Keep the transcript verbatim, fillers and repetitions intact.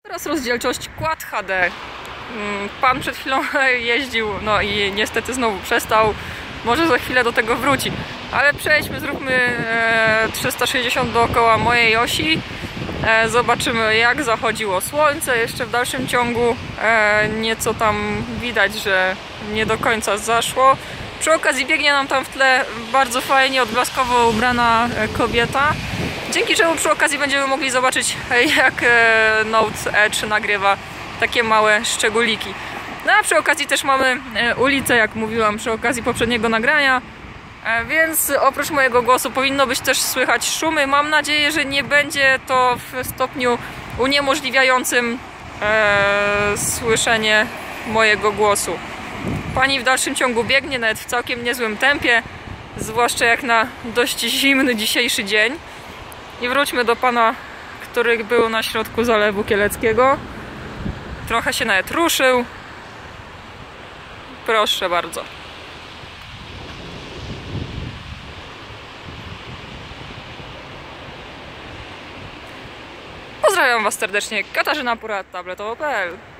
Teraz rozdzielczość Quad H D. Pan przed chwilą jeździł, no i niestety znowu przestał. Może za chwilę do tego wróci. Ale przejdźmy, zróbmy trzysta sześćdziesiąt dookoła mojej osi. Zobaczymy, jak zachodziło słońce jeszcze w dalszym ciągu. Nieco tam widać, że nie do końca zaszło. Przy okazji biegnie nam tam w tle bardzo fajnie odblaskowo ubrana kobieta. Dzięki czemu przy okazji będziemy mogli zobaczyć, jak Note Edge nagrywa takie małe szczególiki. No a przy okazji też mamy ulicę, jak mówiłam przy okazji poprzedniego nagrania. Więc oprócz mojego głosu powinno być też słychać szumy. Mam nadzieję, że nie będzie to w stopniu uniemożliwiającym e, słyszenie mojego głosu. Pani w dalszym ciągu biegnie, nawet w całkiem niezłym tempie, zwłaszcza jak na dość zimny dzisiejszy dzień. I wróćmy do pana, który był na środku Zalewu Kieleckiego. Trochę się nawet ruszył. Proszę bardzo. Pozdrawiam was serdecznie, Katarzyna Purat, tabletowo kropka p l.